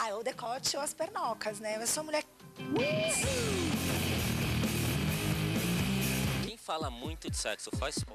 Ah, o decote ou as pernocas, né? Eu sou mulher... Quem fala muito de sexo faz